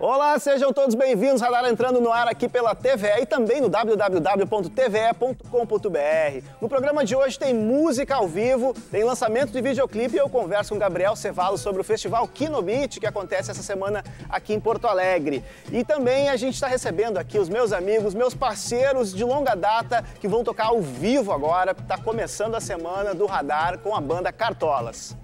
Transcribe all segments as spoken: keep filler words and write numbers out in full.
Olá, sejam todos bem-vindos. Radar entrando no ar aqui pela T V E e também no w w w ponto t v e ponto com ponto b r. No programa de hoje tem música ao vivo, tem lançamento de videoclipe e eu converso com Gabriel Cevallos sobre o festival Kinobeat, que acontece essa semana aqui em Porto Alegre. E também a gente está recebendo aqui os meus amigos, meus parceiros de longa data que vão tocar ao vivo agora. Está começando a semana do Radar com a banda Cartolas.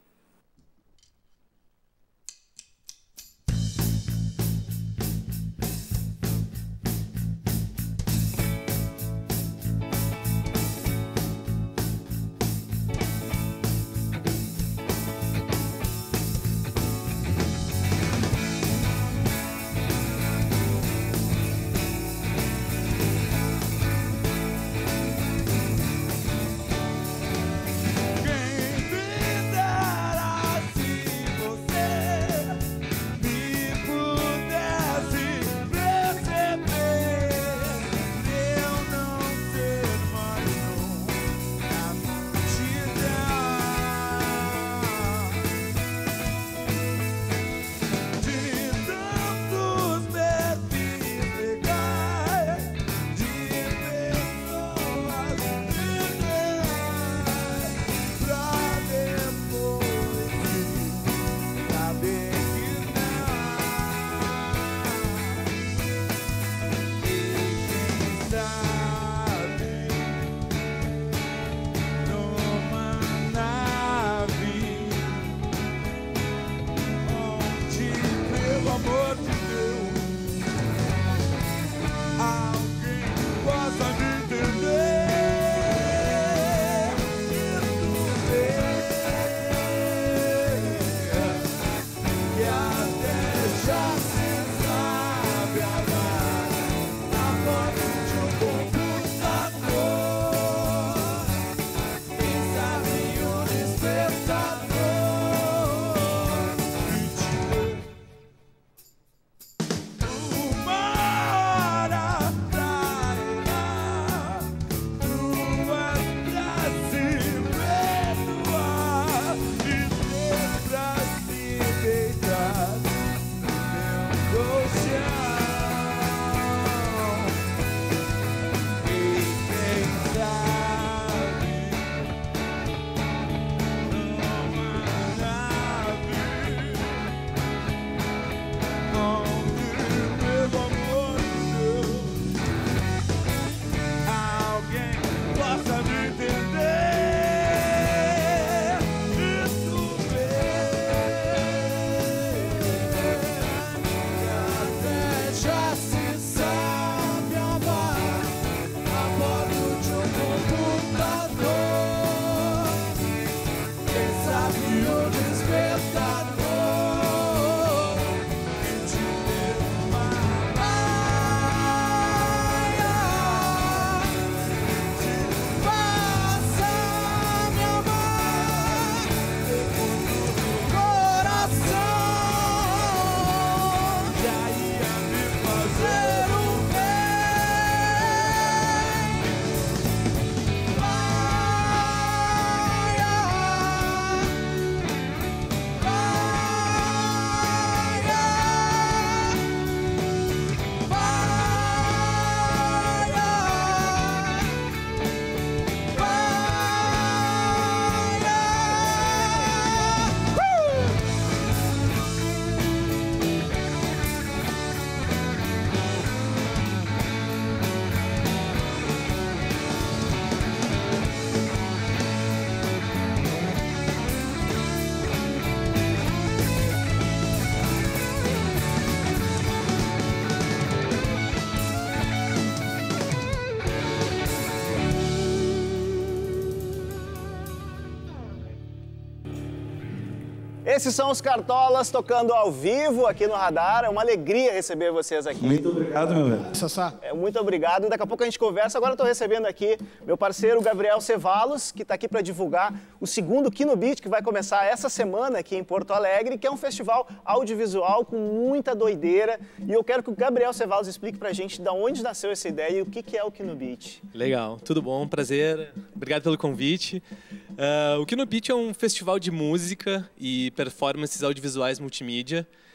Esses são os Cartolas tocando ao vivo aqui no Radar. É uma alegria receber vocês aqui. Muito obrigado, meu velho. Sassá. É, muito obrigado. Daqui a pouco a gente conversa. Agora eu estou recebendo aqui meu parceiro Gabriel Cevallos, que está aqui para divulgar o segundo Kinobeat, que vai começar essa semana aqui em Porto Alegre, que é um festival audiovisual com muita doideira. E eu quero que o Gabriel Cevallos explique para a gente de onde nasceu essa ideia e o que, que é o Kinobeat. Legal, tudo bom, prazer. Obrigado pelo convite. Uh, o Kinobeat é um festival de música e performances audiovisuais multimídia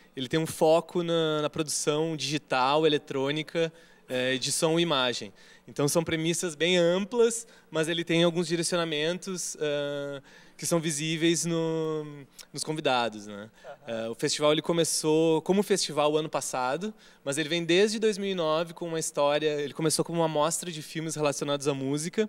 ele tem um foco na, na produção digital, eletrônica, é, de som e imagem. Então são premissas bem amplas, mas ele tem alguns direcionamentos uh, que são visíveis no, nos convidados, né? Uhum. Uh, o festival ele começou como festival o ano passado, mas ele vem desde dois mil e nove com uma história. Ele começou como uma mostra de filmes relacionados à música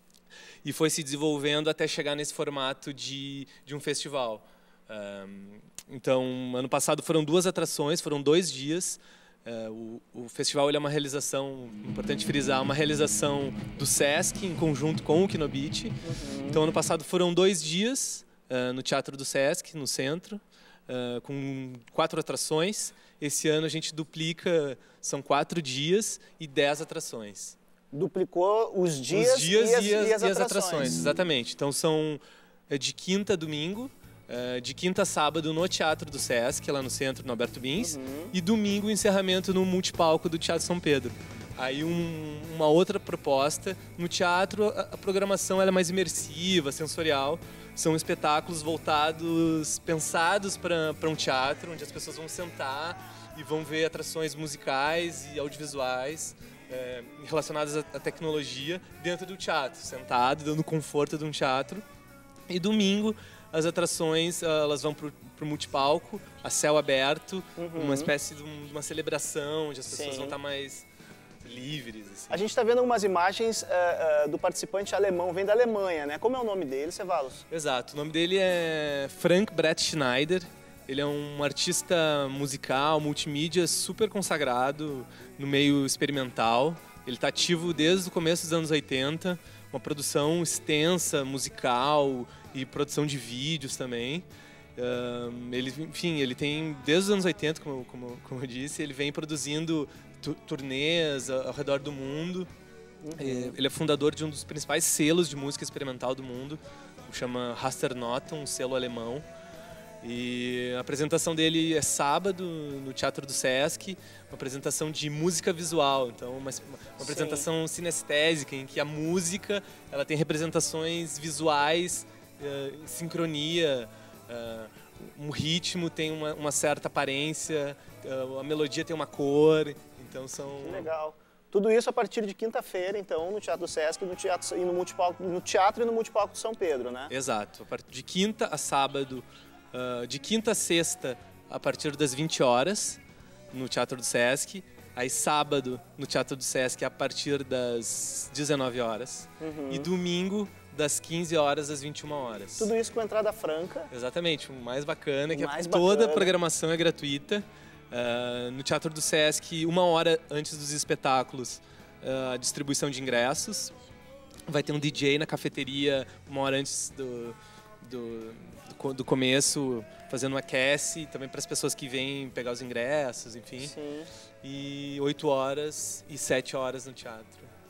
e foi se desenvolvendo até chegar nesse formato de, de um festival. Uh, então, ano passado foram duas atrações, foram dois dias. Uh, o, o festival ele é uma realização, importante frisar, uma realização do Sesc em conjunto com o Kinobit. Uhum. Então, ano passado foram dois dias uh, no Teatro do Sesc, no centro, uh, com quatro atrações. Esse ano a gente duplica, são quatro dias e dez atrações. Duplicou os dias, os dias e, as, e, as, e as e as atrações. atrações. Exatamente. Então, são de quinta a domingo. Uh, de quinta a sábado no Teatro do Sesc, lá no centro, no Alberto Bins, uhum. e domingo o encerramento no multipalco do Teatro São Pedro. Aí um, uma outra proposta, no teatro a, a programação ela é mais imersiva, sensorial, são espetáculos voltados, pensados para um teatro, onde as pessoas vão sentar e vão ver atrações musicais e audiovisuais é, relacionadas à, à tecnologia dentro do teatro, sentado, dando conforto de um teatro. E domingo as atrações elas vão para o multipalco, a céu aberto, uhum. uma espécie de uma celebração, onde as pessoas Sim. vão estar mais livres. Assim. A gente está vendo algumas imagens uh, uh, do participante alemão, vem da Alemanha, né? Como é o nome dele, Cevalos? Exato, o nome dele é Frank Brett Schneider. Ele é um artista musical, multimídia, super consagrado no meio experimental. Ele está ativo desde o começo dos anos oitenta, uma produção extensa, musical e produção de vídeos também. Uh, ele, enfim, ele tem, desde os anos oitenta, como, como, como eu disse, ele vem produzindo tu, turnês ao, ao redor do mundo. Uhum. Ele é fundador de um dos principais selos de música experimental do mundo, que chama Rasternoten, um selo alemão. E a apresentação dele é sábado no Teatro do Sesc, uma apresentação de música visual, então uma, uma apresentação sinestésica em que a música ela tem representações visuais, uh, em sincronia, uh, um ritmo tem uma, uma certa aparência, uh, a melodia tem uma cor, então são... Que legal. Tudo isso a partir de quinta-feira, então, no Teatro do Sesc, no teatro, e no, multipalco, no teatro e no Multipalco de São Pedro, né? Exato, a partir de quinta a sábado. Uh, de quinta a sexta, a partir das vinte horas, no Teatro do Sesc. Aí sábado, no Teatro do Sesc, a partir das dezenove horas. Uhum. E domingo, das quinze horas às vinte e uma horas. Tudo isso com entrada franca. Exatamente. O mais bacana é que mais toda bacana. a programação é gratuita. Uh, no Teatro do Sesc, uma hora antes dos espetáculos, uh, a distribuição de ingressos. Vai ter um D J na cafeteria uma hora antes do... do do começo, fazendo um aquece, também para as pessoas que vêm pegar os ingressos, enfim. Sim. E oito horas e sete horas no teatro.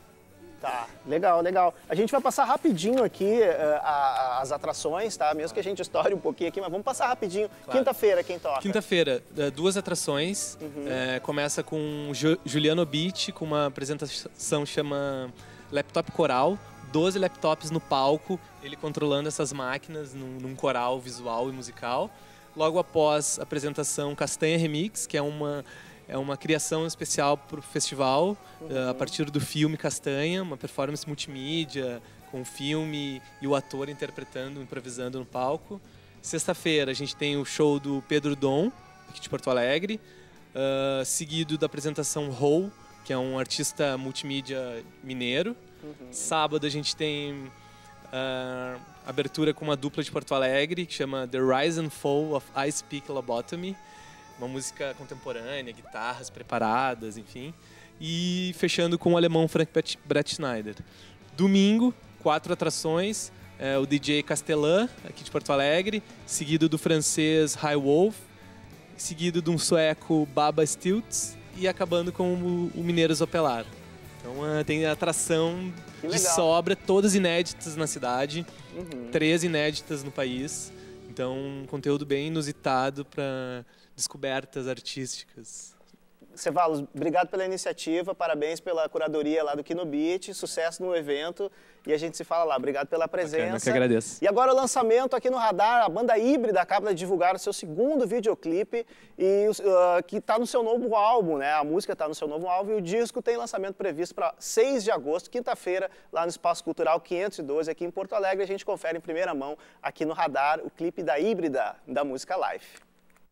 Tá, legal, legal. A gente vai passar rapidinho aqui uh, a, a, as atrações, tá? Mesmo que a gente estoure um pouquinho aqui, mas vamos passar rapidinho. Claro. Quinta-feira, quem toca? Quinta-feira, duas atrações. Uhum. É, começa com Juliano Beach, com uma apresentação que chama Laptop Coral. doze laptops no palco, ele controlando essas máquinas num, num coral visual e musical. Logo após a apresentação Castanha Remix, que é uma, é uma criação especial para o festival, uhum. a partir do filme Castanha, uma performance multimídia, com o filme e o ator interpretando, improvisando no palco. Sexta-feira a gente tem o show do Pedro Dom, aqui de Porto Alegre, uh, seguido da apresentação Rou, que é um artista multimídia mineiro. Uhum. Sábado a gente tem uh, abertura com uma dupla de Porto Alegre que chama The Rise and Fall of I Speak Lobotomy, uma música contemporânea, guitarras preparadas, enfim. E fechando com o alemão Frank Brett Schneider. Domingo, quatro atrações, uh, o D J Castellan, aqui de Porto Alegre, seguido do francês High Wolf, seguido de um sueco Baba Stilts e acabando com o, o mineiro Zopelar. Então uh, tem atração de sobra, todas inéditas na cidade, uhum. três inéditas no país. Então um conteúdo bem inusitado para descobertas artísticas. Cevalos, obrigado pela iniciativa, parabéns pela curadoria lá do Aqui no Beat, sucesso no evento e a gente se fala lá. Obrigado pela presença. Bacana, eu que agradeço. E agora o lançamento aqui no Radar, a banda Híbrida acaba de divulgar o seu segundo videoclipe e, uh, que está no seu novo álbum, né? A música está no seu novo álbum e o disco tem lançamento previsto para seis de agosto, quinta-feira, lá no Espaço Cultural quinhentos e doze, aqui em Porto Alegre. A gente confere em primeira mão aqui no Radar o clipe da Híbrida, da música Life.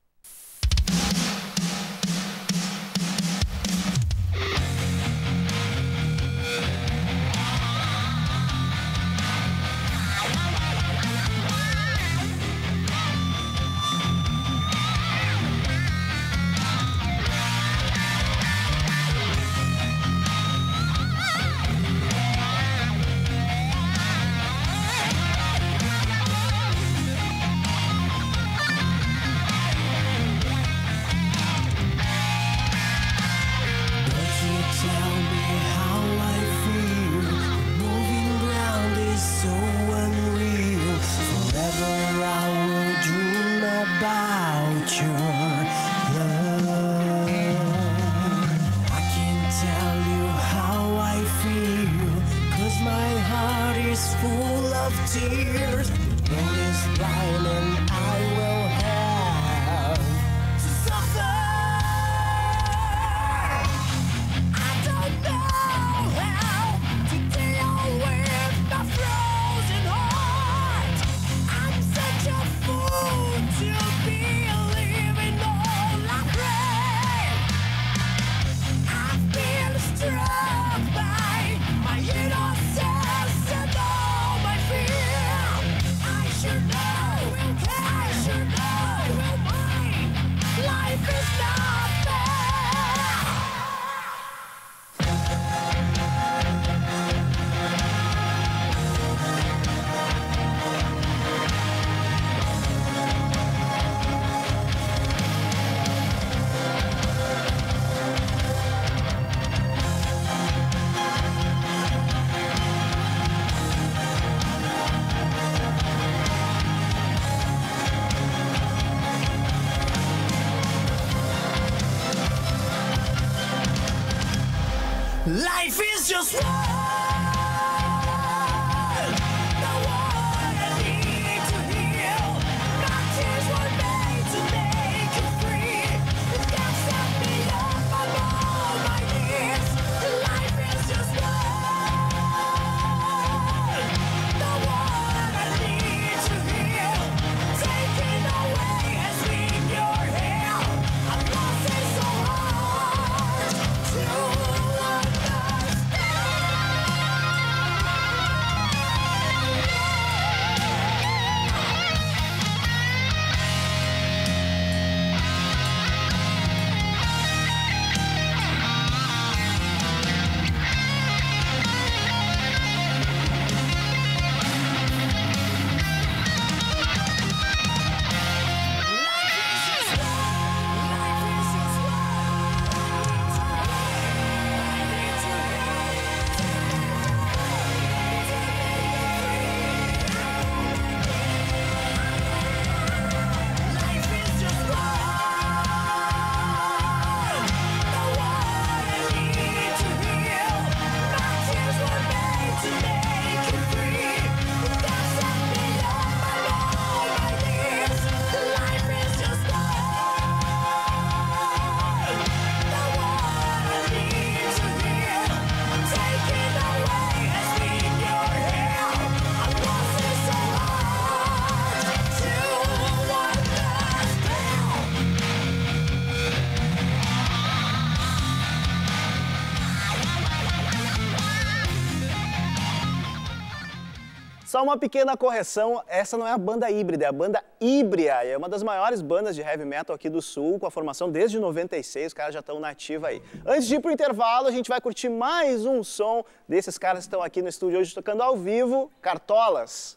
Life is just one. The one I need to heal. My tears were made to make you free. You can't set me up on all my knees. Life is just one. The one I need to heal. Taken away has been your hell. I'm lost and so hard to Só uma pequena correção, essa não é a banda Híbrida, é a banda Híbria. É uma das maiores bandas de heavy metal aqui do Sul, com a formação desde noventa e seis, os caras já estão na ativa aí. Antes de ir pro intervalo, a gente vai curtir mais um som desses caras que estão aqui no estúdio hoje tocando ao vivo, Cartolas.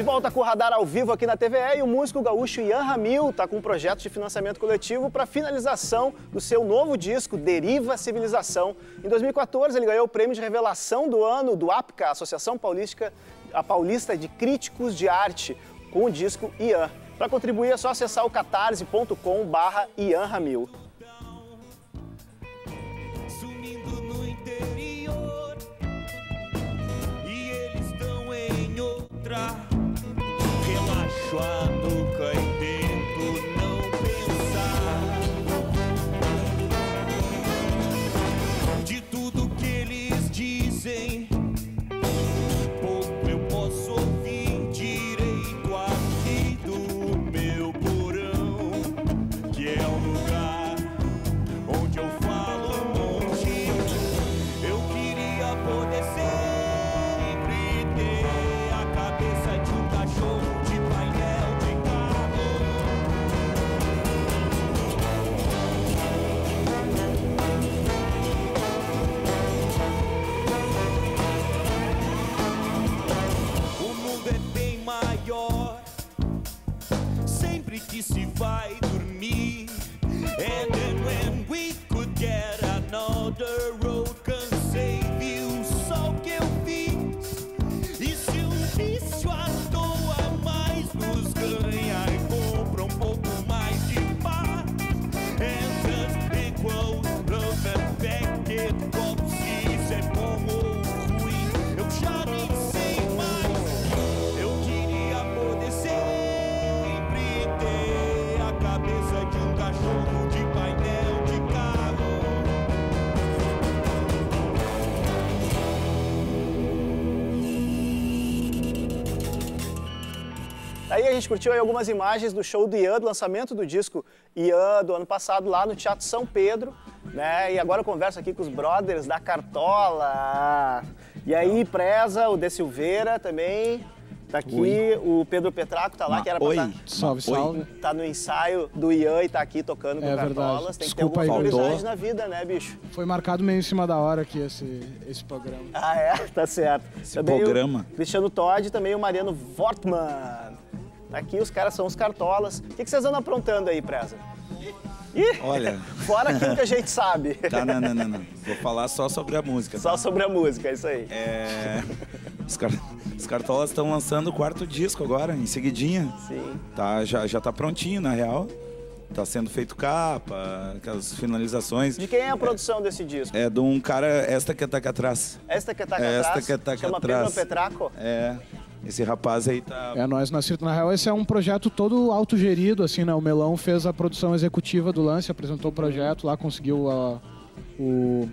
De volta com o Radar ao vivo aqui na T V E, e o músico gaúcho Ian Ramil está com um projeto de financiamento coletivo para finalização do seu novo disco, Deriva Civilização. Em dois mil e quatorze, ele ganhou o prêmio de revelação do ano do A P C A, Associação Paulista, a Paulista de Críticos de Arte, com o disco Ian. Para contribuir é só acessar o catarse ponto com barra Ian Ramil. Sumindo no interior, e eles estão em outra. Relaxo a nuca e tento não pensar. De tudo que eles dizem, pouco eu posso ouvir direito aqui do meu porão, que é o lugar onde eu falo longe. Eu queria poder sempre ter a cabeça de um cachorro de painel de carro. O mundo é bem maior sempre que se vai dormir. And then when we could get another road, cansei, viu só o que eu fiz. E se um vício à toa mais nos ganha e compra um pouco mais de paz? And just equal love and back it up. Se isso é bom ou ruim, eu já nem sei mais. Eu queria poder sempre ter a cabeça de um cachorro de painel de carro. Aí a gente curtiu aí algumas imagens do show do Ian, do lançamento do disco Ian do ano passado lá no Teatro São Pedro, né? E agora eu converso aqui com os brothers da Cartola. E aí, Preza, o De Silveira também, tá aqui, Oi. o Pedro Petraco tá lá, Ma- que era pra Oi. tá, Salve, salve. tá no ensaio do Ian e tá aqui tocando com É Cartolas. verdade. Tem que Desculpa ter aí, algumas faltou. prioridades na vida, né, bicho? Foi marcado meio em cima da hora aqui esse, esse programa. Ah, é? Tá certo. Esse Também programa. O Cristiano Todd e também o Mariano Wortmann. Aqui os caras são os Cartolas. O que que vocês andam aprontando aí, Preza? Ih, Olha, fora aquilo que a gente sabe. tá, não, não, não, não. Vou falar só sobre a música. Só tá? sobre a música, é isso aí. É, os, car... os Cartolas estão lançando o quarto disco agora, em seguidinha. Sim. Tá, já, já tá prontinho, na real. Tá sendo feito capa, aquelas finalizações. De quem é a produção desse disco? É de um cara, esta que tá aqui atrás. Esta que tá aqui Esta atrás, que tá aqui chama atrás. Pedro Petraco. É, esse rapaz aí tá... É, nós na Cirto, na real, esse é um projeto todo autogerido, assim, né? O Melão fez a produção executiva do lance, apresentou o projeto lá, conseguiu a, o,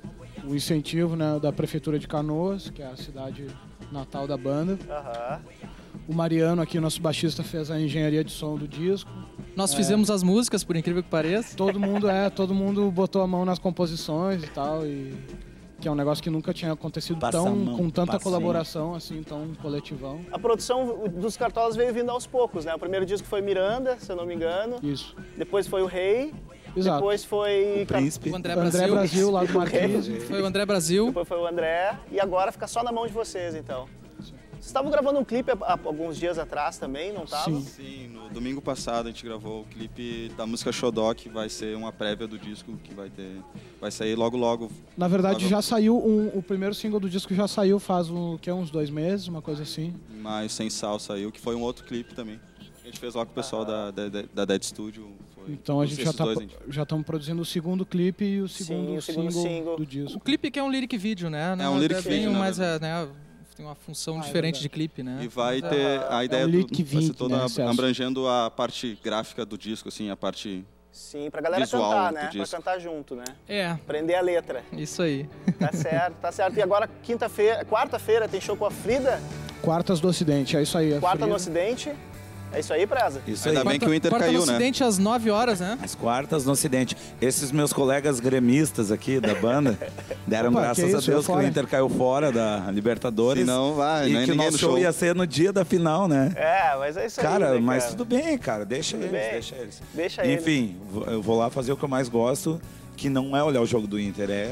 o incentivo, né, da Prefeitura de Canoas, que é a cidade natal da banda. Aham. O Mariano aqui, nosso baixista, fez a engenharia de som do disco. Nós fizemos as músicas, por incrível que pareça. Todo mundo, é, todo mundo botou a mão nas composições e tal, e... que é um negócio que nunca tinha acontecido Passa a tão, mão, com tanta passa. colaboração, assim, tão coletivão. A produção dos Cartolas veio vindo aos poucos, né? O primeiro disco foi Miranda, se eu não me engano. Isso. Depois foi o Rei. Exato. Depois foi... Car- Príncipe. O André André Brasil. Brasil, lá do Marquise. Foi o André Brasil. Depois foi o André. E agora fica só na mão de vocês, então. Vocês estavam gravando um clipe há, há alguns dias atrás também, não estavam? Sim. Sim, no domingo passado a gente gravou o clipe da música Xodó, que vai ser uma prévia do disco que vai ter, vai sair logo logo. Na verdade, Logo- já saiu, um, o primeiro single do disco já saiu faz um, que é uns dois meses, uma coisa assim. Mas Sem Sal saiu, que foi um outro clipe também. A gente fez lá com o pessoal da, da, da Dead Studio. Foi Então a gente já esses tá, dois, a gente- já estamos produzindo o segundo clipe e o segundo, Sim, o segundo single, single. do O disco. clipe que é um lyric video, né? É um lyric bem video, na mais, verdade. é, né? Tem uma função Ah, é diferente verdade. de clipe, né? E vai Mas, ter é, a ideia um do, lyric vai ser video, toda né, Celso? abrangendo a parte gráfica do disco, assim, a parte Sim, pra galera Visual cantar, do né? Pra disco. cantar junto, né? É, Aprender a letra. isso aí. Tá certo, tá certo. E agora, quinta-feira, quarta-feira, tem show com a Frida, Quartas do Ocidente, é isso aí. a quarta Frida. no Ocidente. É isso aí, Preza? Isso Ainda aí. bem que o Inter Quarta caiu, no né? Ocidente às nove horas, né? As quartas no Ocidente. Esses meus colegas gremistas aqui da banda deram Opa, graças que a isso, Deus eu que o fora. Inter caiu fora da Libertadores. Se não, vai, e não é que o ninguém nosso no show show. ia ser no dia da final, né? É, mas é isso aí. Cara, né, mas cara? tudo bem, cara. Deixa eles, bem. deixa eles. Deixa eles. Enfim, vo- eu vou lá fazer o que eu mais gosto, que não é olhar o jogo do Inter, é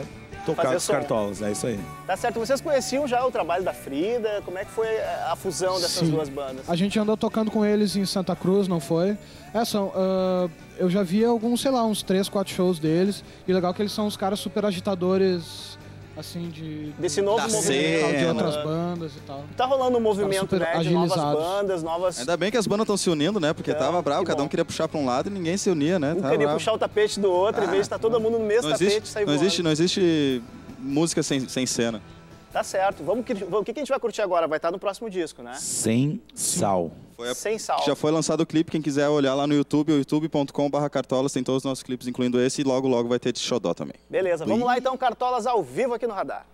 tocar fazer com os som. Cartolas, é isso aí. Tá certo, vocês conheciam já o trabalho da Frida? Como é que foi a fusão dessas Sim. duas bandas? A gente andou tocando com eles em Santa Cruz, não foi? É, são, ah, eu já vi alguns, sei lá, uns três, quatro shows deles. E legal que eles são uns caras super agitadores, assim, de... Desse novo Da movimento. de cena. outras bandas e tal. Tá rolando um movimento, super né, de novas agilizados. bandas, novas... Ainda bem que as bandas estão se unindo, né? Porque É, tava bravo, que cada bom. um queria puxar pra um lado e ninguém se unia, né? Um Tava queria bravo. puxar o tapete do outro, em vez de estar todo mundo no mesmo Não tapete e existe, sair não voando. existe, não existe música sem, sem cena. Tá certo. Vamos, que- o que que a gente vai curtir agora? Vai estar no próximo disco, né? Sem sal. Foi a- Sem sal. Já foi lançado o clipe, quem quiser olhar lá no YouTube, youtube ponto com barra cartolas, tem todos os nossos clipes, incluindo esse, e logo logo vai ter de xodó também. Beleza, vamos lá então, Cartolas ao vivo aqui no Radar.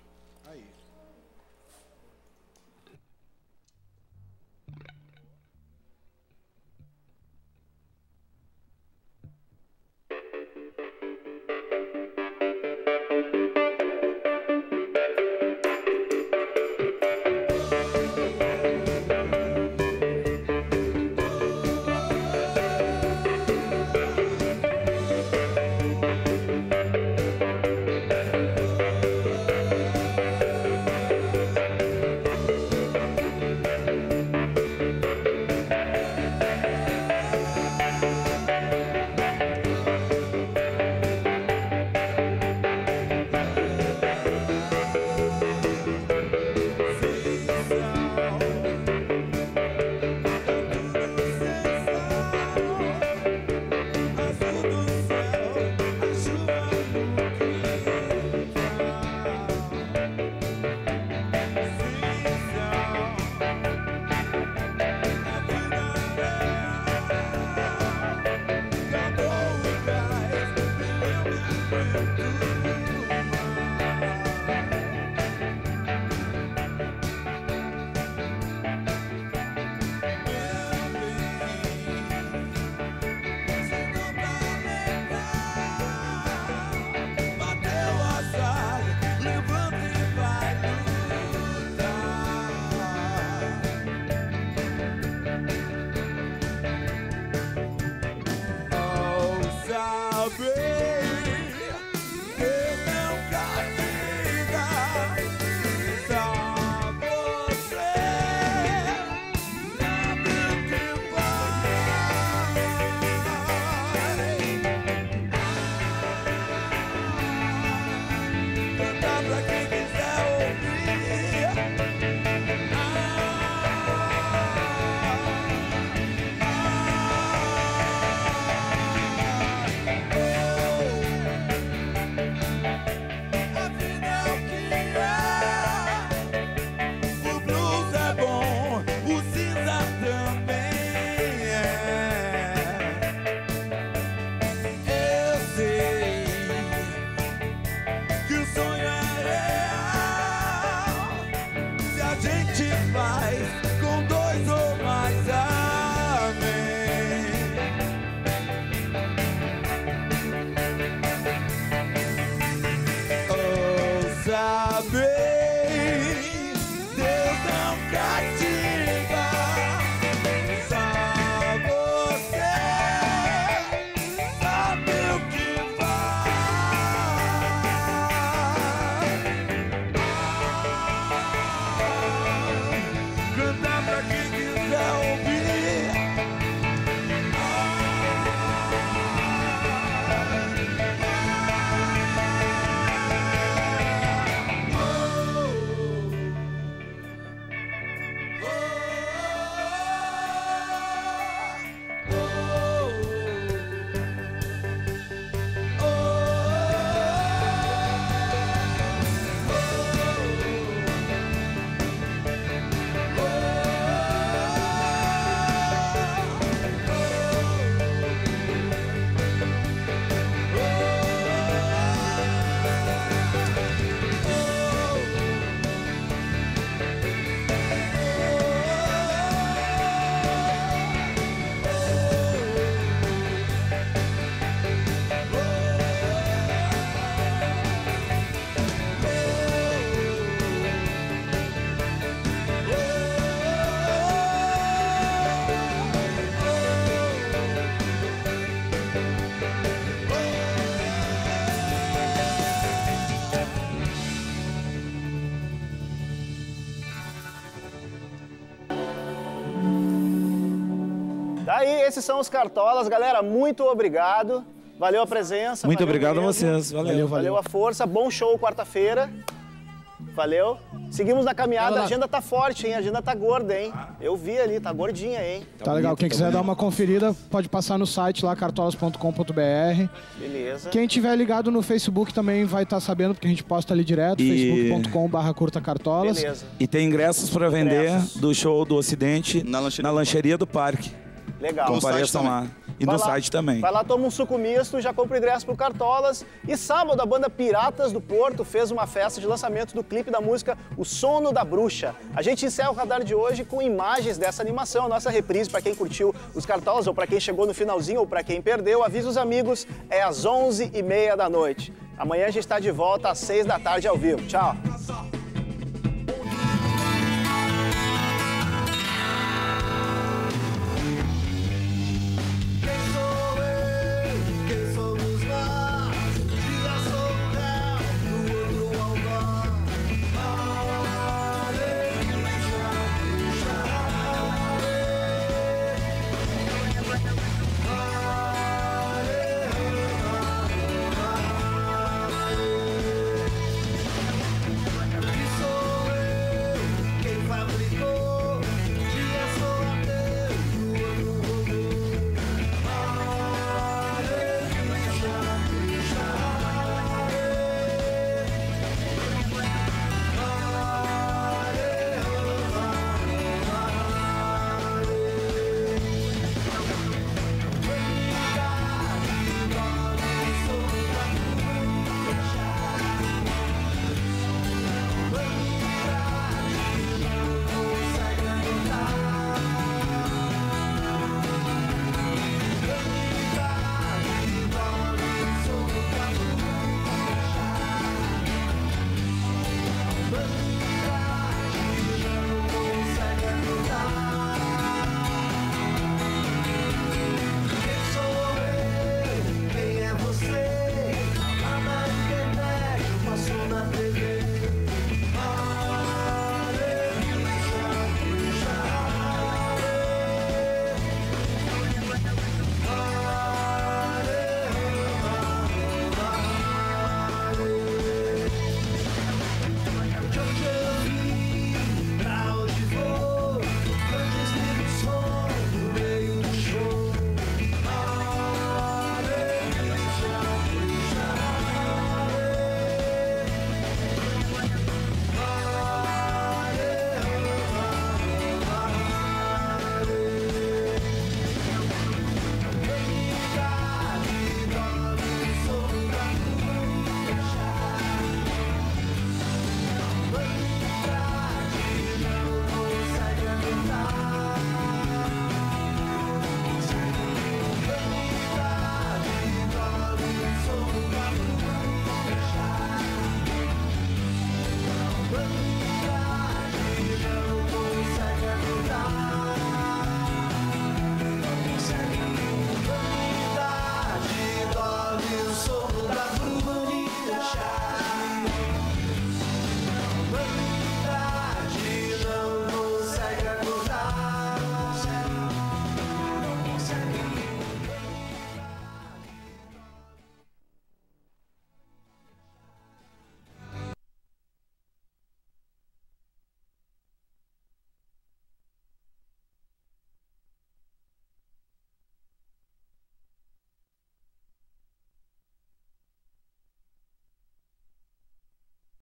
Daí, esses são os Cartolas. Galera, muito obrigado. Valeu a presença. Muito valeu obrigado a mesmo. vocês. Valeu. Valeu, Valeu a força. Bom show quarta-feira. Valeu. Seguimos na caminhada. Vai lá. A agenda tá forte, hein? A agenda tá gorda, hein? Eu vi ali, tá gordinha, hein? Tá legal. Quem bonito, quiser tá dar bonito. uma conferida, pode passar no site lá, cartolas ponto com ponto b r. Beleza. Quem tiver ligado no Facebook também vai estar sabendo, porque a gente posta ali direto, E- facebook ponto com barra curta cartolas. Beleza. E tem ingressos para vender Ingressos. do show do Ocidente Na lancheria. na lancheria do parque. Legal. No site Compareçam lá. também. E Vai no lá, site também. Vai lá, toma um suco misto, já compra o ingresso pro Cartolas. E sábado, a banda Piratas do Porto fez uma festa de lançamento do clipe da música O Sono da Bruxa. A gente encerra o radar de hoje com imagens dessa animação. Nossa reprise, para quem curtiu os Cartolas, ou para quem chegou no finalzinho, ou para quem perdeu, avisa os amigos, é às onze e meia da noite. Amanhã a gente está de volta às seis da tarde ao vivo. Tchau!